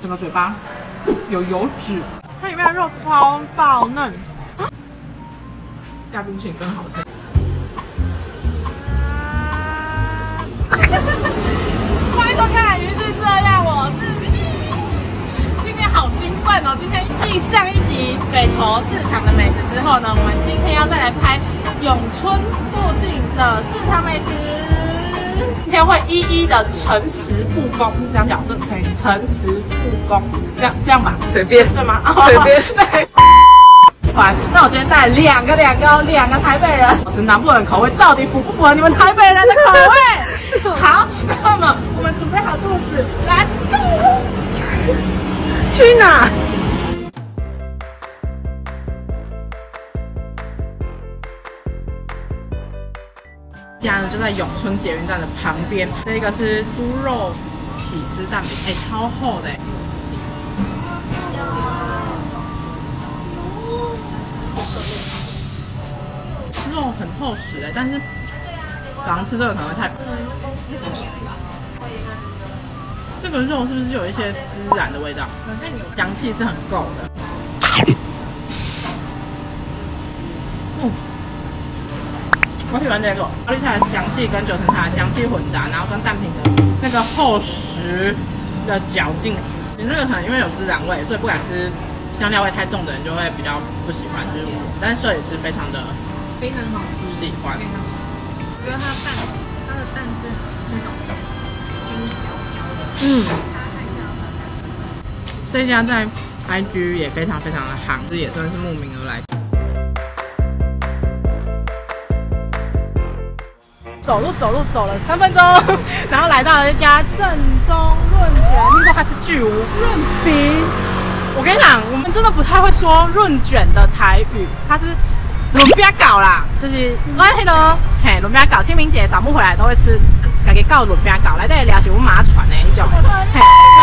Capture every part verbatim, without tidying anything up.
整个嘴巴有油脂，它里面的肉超爆嫩，加冰淇淋更好吃。欢迎收看《鱼是这样》，我是 V。今天好兴奋哦！今天继上一集北投市场的美食之后呢，我们今天要再来拍永春附近的市场美食。今天会一一的诚实不公，是这样讲，这诚诚实不公，这样这样吧， 随便对吗？ 随便。 对。那我今天带两个两个两个台北人，是南部人口味到底符不符合你们台北人的口味？好，那么我们准备好肚子，来，去哪？家呢就在永春捷运站的旁边，这个是猪肉起司蛋饼，哎、欸，超厚的、欸。肉很厚实的，但是早上吃这个可能会太……这个肉是不是有一些孜然的味道？香气是很够的。嗯，我喜欢这个高丽菜的香气跟九层塔的香气混杂，然后跟蛋饼的那个厚实的嚼劲。你那个可能因为有孜然味，所以不敢吃香料味太重的人就会比较不喜欢，就是我。但是摄影师非常的。 非常好吃， 喜欢。 非常好吃。我觉得它的蛋，它的蛋是那种金焦焦的。嗯。 这家在 I G 也非常非常的行，这也算是慕名而来。走路走路走了三分钟，然后来到了一家正宗润卷，听说它是巨无润饼。我跟你讲，我们真的不太会说润卷的台语，它是。轮边搞啦，就是来迄咯，嘿，轮边搞，清明节扫墓回来都会吃，家己搞轮边搞，来这里聊是我马船的那种，嘿。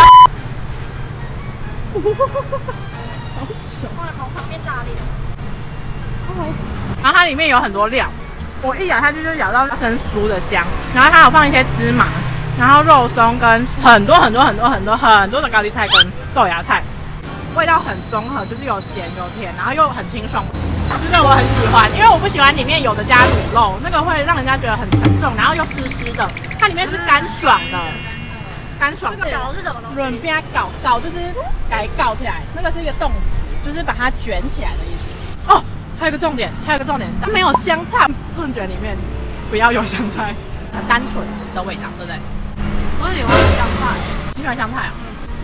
好丑！哇，从旁边炸裂。然后它里面有很多料，我一咬下去就咬到生酥的香，然后它有放一些芝麻，然后肉松跟很多很多很多很多很多的高丽菜跟豆芽菜，味道很综合，就是有咸有甜，然后又很清爽。这个我很喜欢，因为我不喜欢里面有的加卤肉，那个会让人家觉得很沉重，然后又湿湿的。它里面是干爽的，干爽。这个搞是什么东西？润边搞搞就是改搞起来，那个是一个动词，就是把它卷起来的意思。哦，还有一个重点，还有一个重点，它没有香菜，润卷里面不要有香菜，很单纯的味道，对不对？我喜欢香菜，你喜欢香菜啊？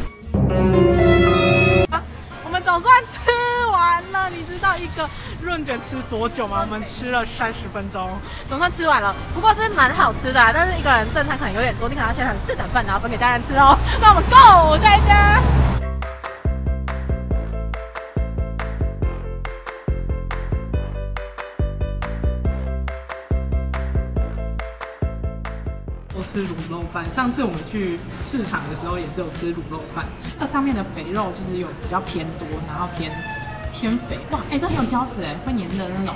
啊，我们总算吃完了，你知道一个润卷吃多久吗？我们吃了三十分钟，总算吃完了。不过是蛮好吃的、啊，但是一个人正餐可能有点多，你可能要切成四等份，然后分给大家吃哦。那我们 go 下一家。都吃卤肉饭，上次我们去市场的时候也是有吃卤肉饭，那上面的肥肉就是有比较偏多，然后偏。偏肥哇，哎、欸，这很有胶质哎，会黏的那种。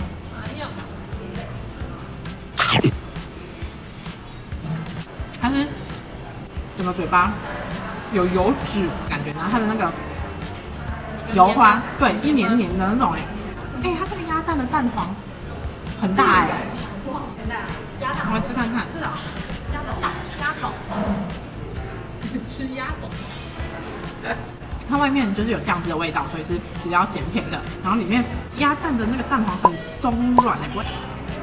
它是整个嘴巴有油脂感觉，然后它的那个油花，对，是黏黏的那种哎。哎、欸，它这个鸭蛋的蛋黄很大哎，哇，很大，鸭蛋，我来吃看看。是啊，鸭蛋，鸭狗，吃鸭狗。它外面就是有酱汁的味道，所以是比较咸甜的。然后里面鸭蛋的那个蛋黄很松软哎，不会。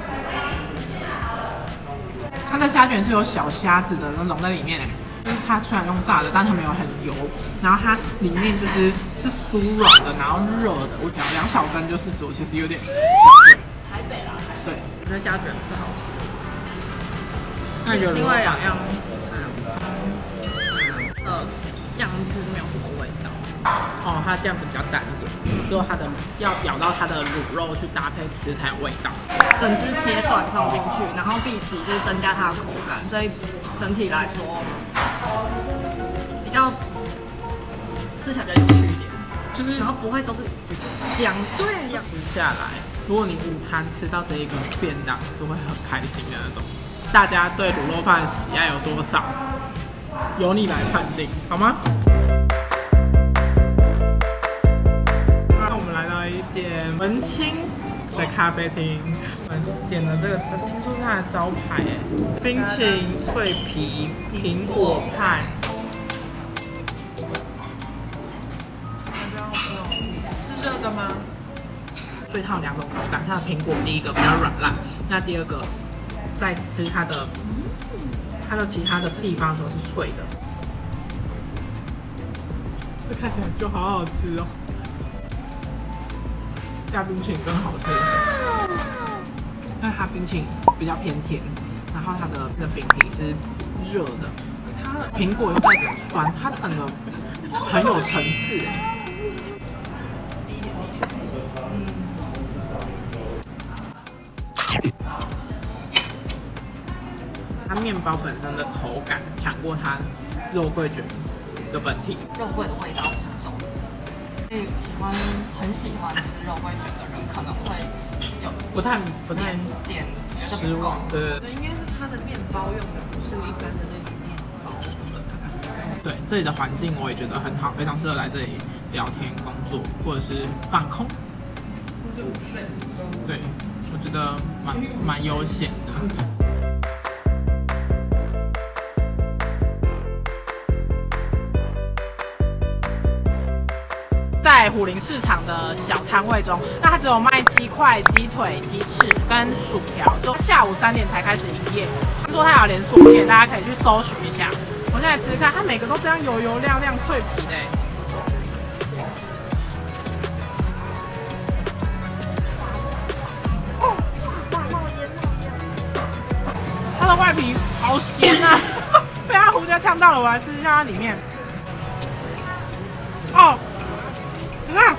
它的虾卷是有小虾子的那种在里面哎，就是它虽然用炸的，但它没有很油。然后它里面就是是酥软的，然后热的。我讲两小根就四十五，其实有点小贵。台北啦，对，我觉得虾卷是好吃的。那有另外两样，嗯，呃，酱汁没有什么味道。哦，它这样子比较淡一点，之后它的要咬到它的卤肉去搭配吃才有味道。 整只切断放进去，然后闭起就是增加它的口感，所以整体来说比较吃起来比较有趣一点，就是然后不会都是姜。对， 吃下来，如果你午餐吃到这一个便当，是会很开心的那种。大家对卤肉饭的喜爱有多少？由你来判定，好吗？ 文青的咖啡厅，我们点了这个，听说是它的招牌哎，冰淇淋脆皮苹果派。 是热的吗？ 所以它有两种口感，它的苹果第一个比较软烂，那第二个在吃它的它的其他的地方的时候是脆的。这看起来就好好吃哦，加冰淇淋更好吃，因为它冰淇淋比较偏甜，然后它的那饼皮是热的，它的苹果又带点酸，它整个很有层次哎。它面包本身的口感抢过它肉桂卷的本体， 肉桂的味道不是重的，所以喜欢很喜欢吃肉桂卷的人可能会有不太不太点觉得失望。对， 应该是它的面包用的不是一般的那种面包粉。 对，这里的环境我也觉得很好，非常适合来这里聊天、工作或者是放空， 或者午睡。 对，我觉得蛮蛮悠闲的。在虎林市场的小摊位中，那它只有卖鸡块、鸡腿、鸡翅跟薯条，就下午三点才开始营业。听说它有连锁店，大家可以去搜寻一下。我现在吃吃看，它每个都这样油油亮亮、脆皮的。哦，它的外皮好咸啊，被它胡椒呛到了。我来吃一下它里面。哦。你看，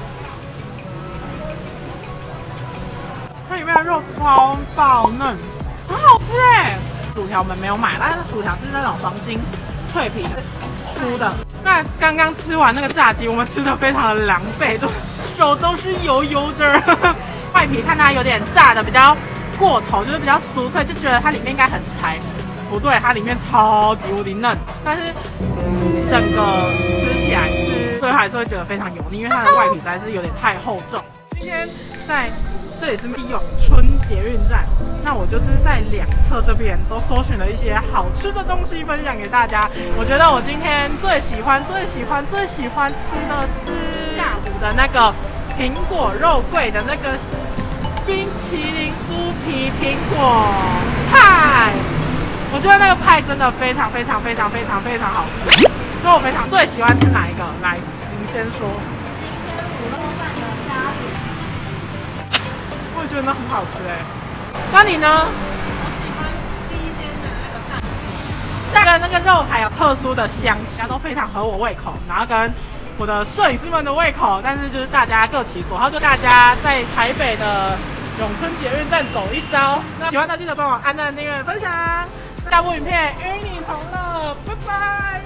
它里面的肉超爆嫩，很好吃哎！薯条我们没有买，但是薯条是那种黄金脆皮粗的。那刚刚吃完那个炸鸡，我们吃的非常的狼狈，都手都是油油的。外皮看它有点炸的比较过头，就是比较酥脆，就觉得它里面应该很柴。不对，它里面超级无敌嫩，但是整个吃起来是。所以还是会觉得非常油腻，因为它的外皮实在是有点太厚重。今天在这里是永春捷运站，那我就是在两侧这边都搜寻了一些好吃的东西分享给大家。我觉得我今天最喜欢、最喜欢、最喜欢吃的是下午的那个苹果肉桂的那个冰淇淋酥皮苹果派。我觉得那个派真的非常非常非常非常非常好吃。所以我非常最喜欢吃哪一个？来，您先说。 普通饭的咖喱， 我也觉得那很好吃哎。那你呢？ 我喜欢第一间的那个蛋， 那个那个肉还有特殊的香气，大家都非常合我胃口，然后跟我的摄影师们的胃口，但是就是大家各其所好，就大家在台北的永春捷运站走一遭。那喜欢的记得帮我按赞、订阅、分享。下部影片与你同乐，拜拜。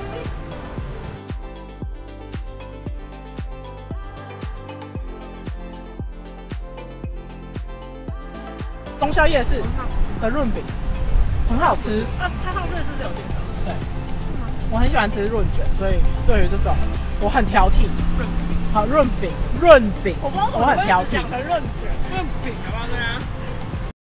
中宵夜市的润饼很好吃， 啊，它上面是有这个， 对，我很喜欢吃润卷，所以对于这种我很挑剔。 润饼， 好润饼，润饼， 我不知道我很挑剔。 讲成润卷，润饼好不好？大家。